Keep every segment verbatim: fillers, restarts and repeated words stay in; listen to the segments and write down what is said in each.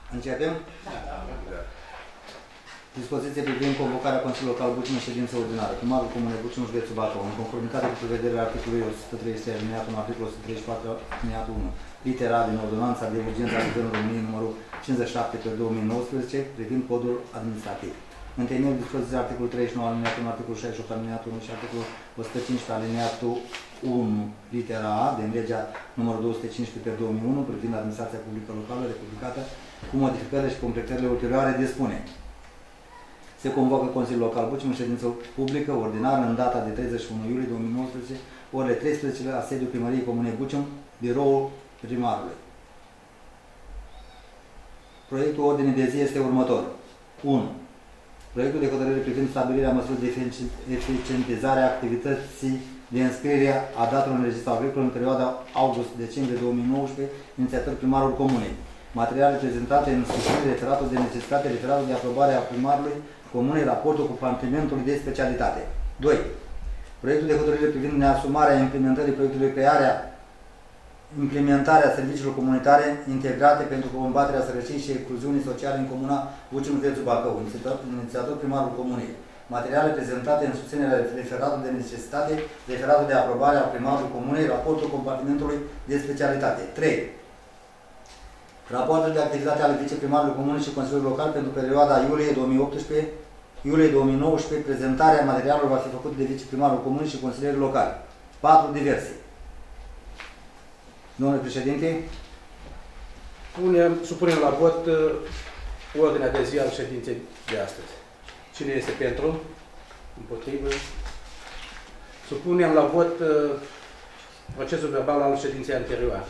Începem? Da. Dispoziție privind convocarea Consiliului Local Bucim în ședință ordinară. Primarul Comunei Bucim, județul Bacău, în conformitate cu prevederile articolului o sută treizeci și trei alineatul unu, articolul o sută treizeci și patru alineatul unu, litera A din ordonanța de urgență a Guvernului României numărul cincizeci și șapte pe două mii nouăsprezece privind codul administrativ. În temeiul dispoziției articolul treizeci și nouă alineatul unu, articolul șaizeci și opt alineatul unu și articolul o sută cincisprezece alineatul unu, litera A din legea numărul două sute cincisprezece pe două mii unu privind administrația publică locală republicată cu modificările și completările ulterioare dispune. Se convocă Consiliul Local Bucim în ședință publică ordinară în data de treizeci și unu iulie două mii nouăsprezece, orele treisprezece, la sediul Primăriei Comunei Bucim, biroul primarului. Proiectul ordinii de zi este următor. unu. Proiectul de hotărâre privind stabilirea măsurilor de eficientizare a activității de înscriere a datelor în registrul agricol în perioada august-decembrie două mii nouăsprezece, inițiator primarul Comunei. Materiale prezentate în scrisoare, referatul de necesitate, referatul de aprobare a primarului Comunei, raportul cu compartimentului de specialitate. doi. Proiectul de hotărâre privind neasumarea implementării proiectului crearea implementarea serviciilor comunitare integrate pentru combaterea sărăciei și excluziunii sociale în Comuna Bucim, județul Bacău, inițiator primarul Comunei. Materiale prezentate în susținerea referatul de necesitate, referatul de aprobare a primarului Comunei, raportul compartimentului de specialitate. trei. Rapoartul de activitate ale viceprimarului Comunei și Consiliului Local pentru perioada iulie două mii optsprezece iulie două mii nouăsprezece, prezentarea materialelor va fi făcută de viceprimarul Comunei și consilierii locali. patru. Diverse. Domnule președinte, Punem, supunem la vot uh, ordinea de zi al ședinței de astăzi. Cine este pentru? Împotrivă? Supunem la vot uh, procesul verbal al ședinței anterioare.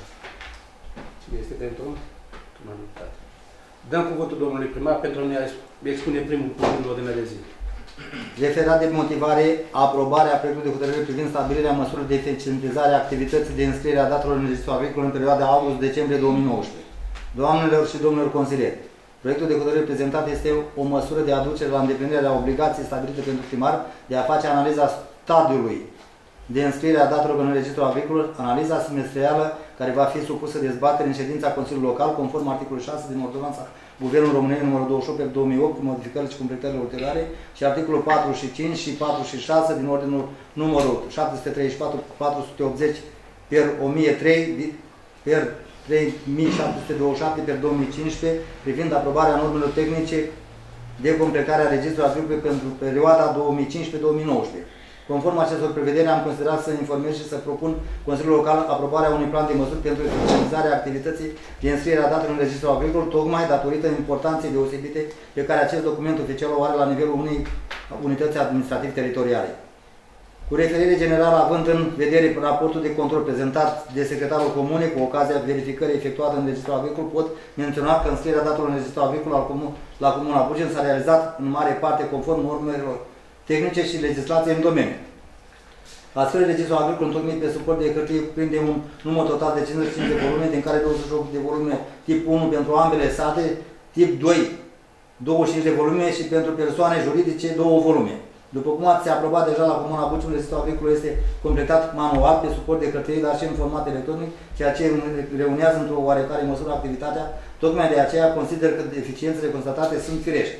Cine este pentru? Unanimitate. Dăm cuvântul domnului primar pentru a ne expune primul punct din ordinea de zi. Referat de motivare, aprobarea proiectului de hotărâre privind stabilirea măsurilor de eficientizare a activității de înscriere a datelor în registrul agricol în perioada august-decembrie două mii nouăsprezece. Doamnelor și domnilor consilieri, proiectul de hotărâre prezentat este o măsură de aducere la îndeplinirea obligației stabilite pentru primar de a face analiza stadiului de înscriere a datelor în registrul agricol, analiza semestrială care va fi supusă dezbatere în ședința Consiliului Local, conform articolului șase din ordonanța Guvernul României numărul douăzeci și opt pe două mii opt, cu modificările și completările ulterioare, și articolul patru și cinci și patru și șase din ordinul numărul șapte sute treizeci și patru patru sute optzeci per o mie trei per trei mii șapte sute douăzeci și șapte per două mii cincisprezece privind aprobarea normelor tehnice de completare a registrului agricol pentru perioada două mii cincisprezece două mii nouăsprezece. Conform acestor prevederi, am considerat să informez și să propun Consiliul Local aprobarea unui plan de măsuri pentru eficientizarea activității de înscriere a datelor în registrul agricol, tocmai datorită importanței deosebite pe care acest document oficial o are la nivelul unei unități administrativ-teritoriale. Cu referire generală, având în vedere raportul de control prezentat de secretarul Comunei cu ocazia verificării efectuate în registrul agricol, pot menționa că înscrierea datelor în registrul agricol la Comuna Bucim s-a realizat în mare parte conform normelor tehnice și legislație în domeniu. Astfel, registrul agricol întocmit pe suport de hârtie prinde un număr total de cincizeci și cinci de volume, din care douăzeci și opt de volume tip unu pentru ambele sate, tip doi douăzeci și cinci de volume și pentru persoane juridice două volume. După cum ați aprobat deja la Comuna Bucim, registrul agricol este completat manual pe suport de hârtie, dar și în format electronic, ceea ce reunează într-o oarecare măsură activitatea. Tocmai de aceea consider că deficiențele constatate sunt firești.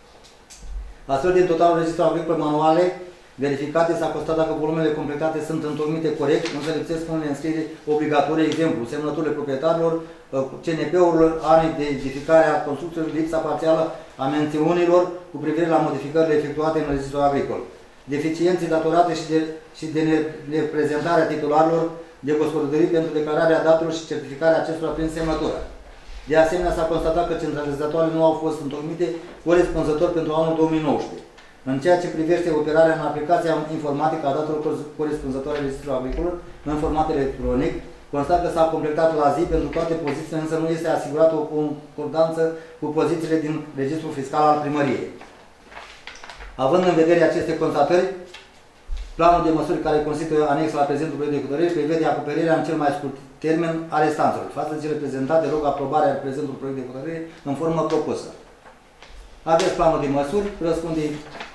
Astfel, din totalul registrului agricol manuale verificate, s-a constatat dacă volumele completate sunt întocmite corect, însă lipsesc unele înscrieri obligatorii, exemplu, semnăturile proprietarilor, C N P-urilor, anii de edificare a construcțiilor, lipsa parțială a mențiunilor cu privire la modificările efectuate în registrul agricol. Deficiențe datorate și de, și de neprezentarea titularilor de gospodării pentru declararea datelor și certificarea acestora prin semnătură. De asemenea, s-a constatat că centralizatoarele nu au fost întocmite corespunzător pentru anul două mii nouăsprezece. În ceea ce privește operarea în aplicația informatică a datelor corespunzătoare registrului agricol în format electronic, constat că s-a completat la zi pentru toate pozițiile, însă nu este asigurată o concordanță cu pozițiile din registrul fiscal al primăriei. Având în vedere aceste constatări, planul de măsuri care constituie anex la prezentul proiect de hotărâre prevede acoperirea în cel mai scurt termen a restanțelor. Față de cele prezentate, rog aprobarea prezentului proiect de hotărâre în formă propusă. Aveți planul de măsuri, răspunde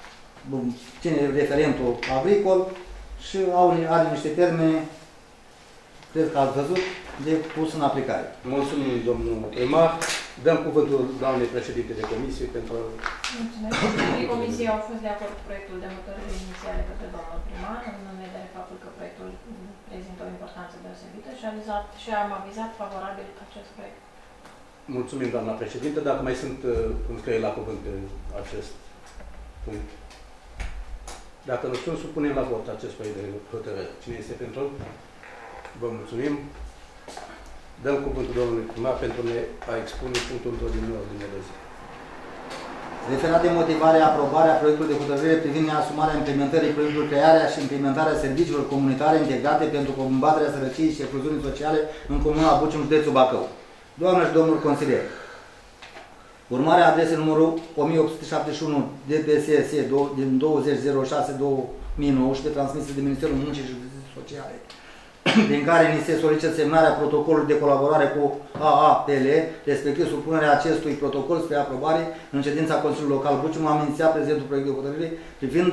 cine referentul agricol și au, are niște termene, cred că ați văzut, de pus în aplicare. Mulțumim, domnul primar. Dăm cuvântul doamnei președinte de comisie pentru... Mulțumesc. Membrii comisiei au fost de acord cu proiectul de hotărâre inițiale către domnul primar, în vedere faptul că proiectul prezintă o importanță deosebită și, avizat, și am avizat favorabil acest proiect. Mulțumim, doamna președinte. Dacă mai sunt uh, înscrieri la cuvânt pe acest punct. Dacă nu sunt, supunem la vot acest proiect de hotărâre. Cine este pentru? Vă mulțumim. Dăm cuvântul domnului primar pentru a expune punctul într-o din ordine de zi. Referat de motivare, aprobarea proiectului de hotărâre privind neasumarea implementării proiectului, crearea și implementarea serviciilor comunitare integrate pentru combaterea sărăciei și excluziunii sociale în Comuna Bucium, județul Bacău. Doamne și domnul consilier, urmarea adresei numărul o mie opt sute șaptezeci și unu D P S S din douăzeci zero șase două mii nouăsprezece, transmisă de Ministerul Muncii și Justiției Sociale, din care ni se solicită semnarea protocolului de colaborare cu A A P L, respectiv supunerea acestui protocol spre aprobare în ședința Consiliului Local Bucium, am inițiat prezentul proiect de hotărâre privind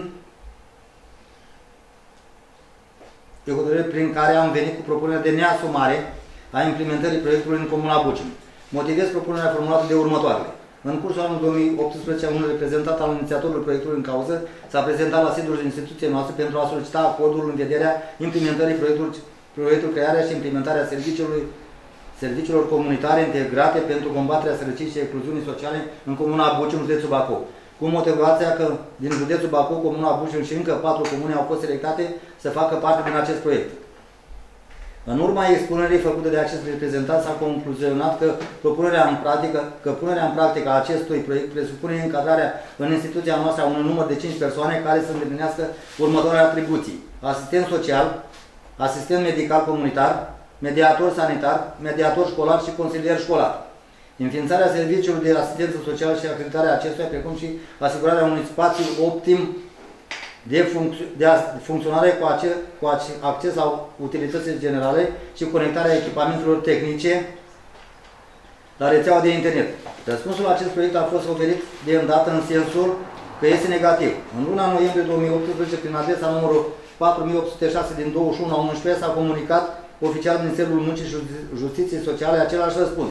de hotărâre prin care am venit cu propunerea de neasumare a implementării proiectului în Comuna Bucium. Motivez propunerea formulată de următoarele. În cursul anului două mii optsprezece, un reprezentant al inițiatorului proiectului în cauză s-a prezentat la sediul instituției noastre pentru a solicita acordul în vederea implementării proiectului proiectul crearea și implementarea serviciilor, serviciilor comunitare integrate pentru combaterea sărăciei și excluziunii sociale în Comuna Bucium, județul Bacău, cu motivația că din județul Bacău, Comuna Bucium și încă patru comune au fost selectate să facă parte din acest proiect. În urma expunerii făcute de acest reprezentant s-a concluzionat că propunerea în practică, că punerea în practică a acestui proiect presupune încadrarea în instituția noastră a unui număr de cinci persoane care să îndeplinească următoarele atribuții: asistent social, asistent medical comunitar, mediator sanitar, mediator școlar și consilier școlar. Înființarea serviciului de asistență socială și acreditarea acestuia, precum și asigurarea unui spațiu optim de, funcț de funcționare cu, ace cu ace acces la utilitățile generale și conectarea echipamentelor tehnice la rețeaua de internet. Răspunsul la acest proiect a fost oferit de îndată în sensul că este negativ. În luna noiembrie două mii optsprezece, prin adresa numărul patru mii opt sute șase din douăzeci și unu a unsprezece, s-a comunicat oficial Ministerul Muncii și Justiției Sociale același răspuns.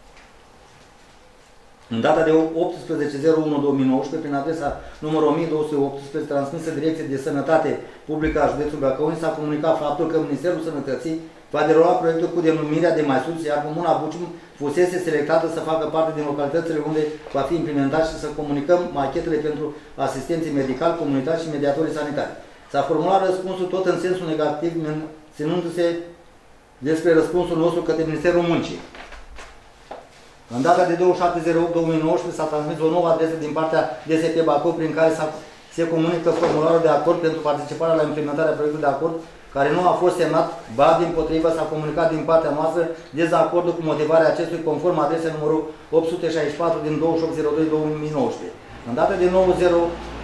În data de optsprezece zero unu două mii nouăsprezece, prin adresa numărul o mie două sute optsprezece, transmisă Direcției de Sănătate Publică a județului Bacău, s-a comunicat faptul că Ministerul Sănătății va derula proiectul cu denumirea de mai sus, iar Comuna Bucium fusese selectată să facă parte din localitățile unde va fi implementat și să comunicăm machetele pentru asistenții medicali, comunitari și mediatorii sanitari. S-a formulat răspunsul tot în sensul negativ, ținându-se despre răspunsul nostru către Ministerul Muncii. În data de douăzeci și șapte zero opt două mii nouăsprezece s-a transmis o nouă adresă din partea D S P Bacău, prin care se comunică formularul de acord pentru participarea la implementarea proiectului de acord, care nu a fost semnat, ba dimpotrivă s-a comunicat din partea noastră dezacordul cu motivarea acestui conform adresei numărul opt sute șaizeci și patru din douăzeci și opt zero doi două mii nouăsprezece. În data de nouă zero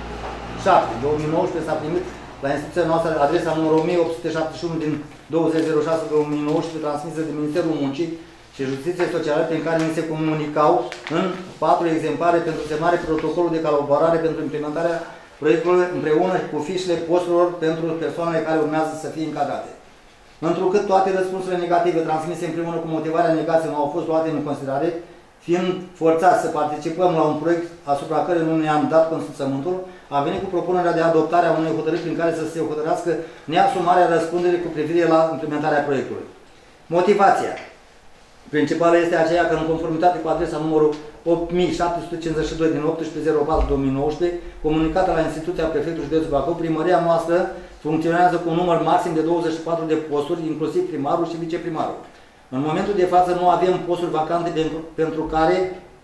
șapte două mii nouăsprezece s-a primit la instituția noastră adresa numărul o mie opt sute șaptezeci și unu din douăzeci zero șase două mii nouăsprezece, transmisă de Ministerul Muncii și Justiției Sociale, prin care ni se comunicau în patru exemplare pentru semnare protocolul de colaborare pentru implementarea proiectului împreună cu fișele posturilor pentru persoanele care urmează să fie încadrate. Întrucât toate răspunsurile negative transmise împreună cu motivarea negației nu au fost luate în considerare, fiind forțați să participăm la un proiect asupra care nu ne-am dat consimțământul, a venit cu propunerea de adoptare a unei hotărâri prin care să se hotărăască neasumarea răspunderii cu privire la implementarea proiectului. Motivația principală este aceea că, în conformitate cu adresa numărul opt mii șapte sute cincizeci și doi din optsprezece zero patru două mii nouăsprezece, comunicată la instituția prefectului județul Bacău, primăria noastră funcționează cu un număr maxim de douăzeci și patru de posturi, inclusiv primarul și viceprimarul. În momentul de față nu avem posturi vacante pentru, pentru care,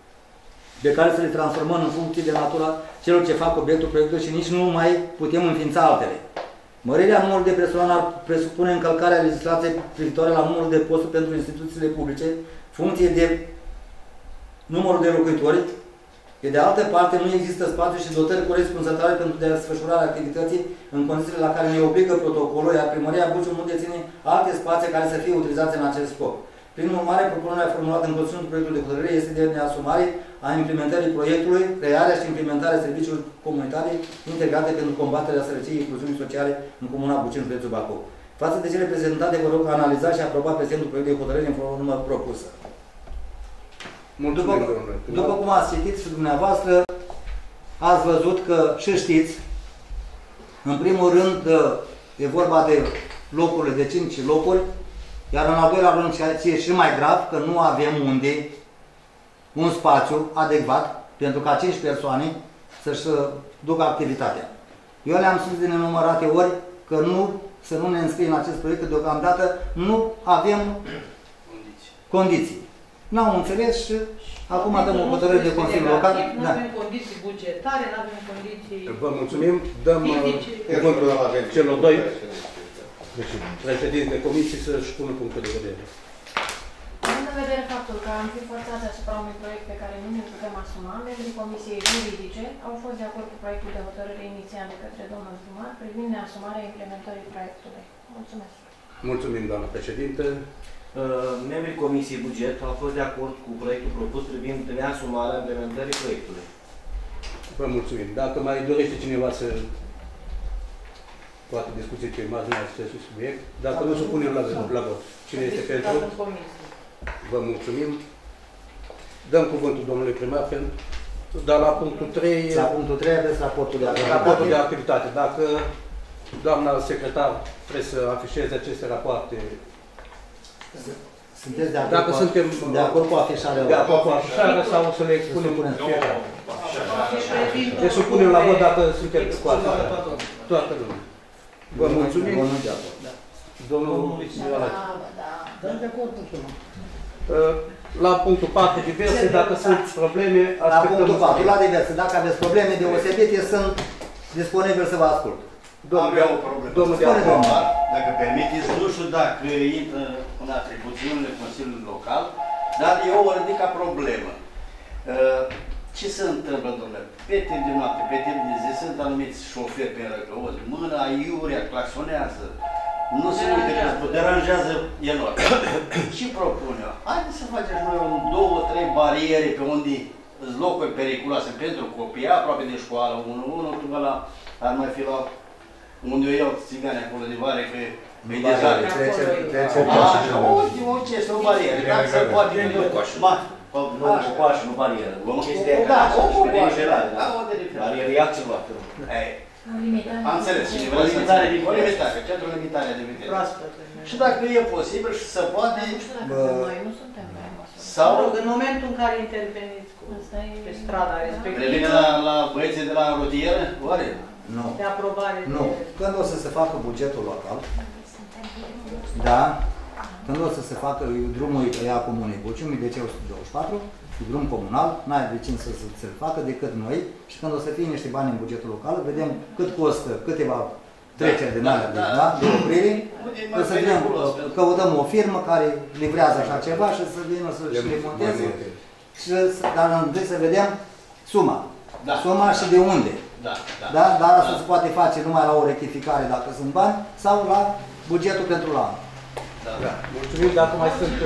pe care să le transformăm în funcție de natura celor ce fac obiectul proiectului și nici nu mai putem înființa altele. Mărirea numărului de persoane ar presupune încălcarea legislației privitoare la numărul de posturi pentru instituțiile publice, funcție de numărul de locuitori. Pe de altă parte, nu există spațiu și dotări corespunzătoare pentru desfășurarea activității în condițiile la care ne obligă protocolul, iar primăria Bucium nu deține alte spații care să fie utilizate în acest scop. Prin urmare, propunerea formulată în conținutul proiectului de hotărâre este de neasumare a implementării proiectului, crearea și implementarea serviciilor comunitare integrate pentru combaterea sărăciei și incluziunii sociale în Comuna Bucium, județul Bacău. Față de cele prezentate, vă rog analiza și aproba prezentul proiect de hotărâre în formă propusă. Mulțumim, După, domnule primar. după cum ați citit și dumneavoastră, ați văzut că și știți, în primul rând e vorba de locurile de cinci locuri, iar în al doilea rând, ceea ce e și mai grav, că nu avem unde un spațiu adecvat pentru ca cinci persoane să-și ducă activitatea. Eu le-am spus din nenumărate ori că nu, să nu ne înscrie în acest proiect, că deocamdată nu avem condiții. condiții. N-au înțeles și acum dăm o hotărâre de Consiliul Local. Nu avem condiții bugetare, nu avem condiții... Vă mulțumim. Dăm cuvântul celor doi președinți de comisii să-și pună punctul de vedere. Având în vedere faptul că am fi forțați asupra unui proiect pe care nu ne putem asuma, membrii Comisiei Juridice au fost de acord cu proiectul de hotărâre inițial de către domnul primar privind neasumarea implementării proiectului. Mulțumesc. Mulțumim, doamnă președinte. Membrii Comisiei Buget au fost de acord cu proiectul propus privind neasumarea implementării proiectului. Vă mulțumim. Dacă mai dorește cineva să poate discuție pe marginea acestui subiect, dacă nu se punem la, la vot. Cine este pentru? Vă mulțumim. Dăm cuvântul domnului primar pentru... Dar la punctul trei... La punctul trei aveți raportul de activitate. Raportul de activitate. Dacă doamna secretar trebuie să afișeze aceste rapoarte... Sunteți de acord, Dacă cu, suntem de acord cu afișarea? De acord cu afișarea sau să le expunem să fiecare? Deci să punem la vot dacă suntem cu afișarea. Toată lumea. Vă mulțumim. Domnul Nicolae. Da, de acord. La punctul patru, diverse, dacă sunt probleme, la punctul patru, la diverse, dacă aveți probleme deosebite, sunt disponibil să vă ascult. Avea o problemă. Domnul de acum, dacă permiteți, nu știu dacă intră în atribuțiunile Consiliului Local, dar eu o ridic ca problemă. Ce se întâmplă, domnule? Pe timp de noapte, pe timp de zi, sunt anumiți șoferi pe răcăoți, mâna iurea, claxonează, nu se uite că se deranjează enorm. Ce propun eu? Haideți să facem noi un, două, trei bariere pe unde sunt locuri periculoase pentru copii, aproape de școală, unul, unul, tu ăla ar mai fi la unde eu iau țigane acolo de vare, că e dezare. Așa, orice este o barieră, dacă se poate... Nu cu coașă, nu barieră. Da, o barieră, da, o de diferență. Barieră e altceva. Am înțeles, o limitare de viteză, centrul limitare de viteză. Și dacă e posibil și se poate... Noi nu suntem pe măsură. Sau... În momentul în care interveniți pe strada respectivă... Revine la băieții de la rutieră? Oare? Nu. De aprobare. Nu. Când o să se facă bugetul local, da, când o să se facă drumul Ia Comunei Buciumi, de ce o sută douăzeci și patru, drum comunal, n-ai de cine să se facă decât noi și când o să fie niște bani în bugetul local, vedem cât costă câteva treceri din alea, da, da, de oprire, să vedem, căutăm o firmă care livrează așa ceva și să vină să-și remonteze, și, dar întâi să vedem suma, da, suma și de unde. Da, da, da? Dar asta da. se poate face numai la o rectificare dacă sunt bani sau la bugetul pentru la anul. Da, da. Mulțumim. Dacă mai sunt...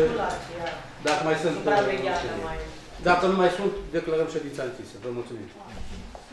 Dacă mai sunt... Dacă nu mai sunt, declarăm ședința închisă. Vă mulțumim.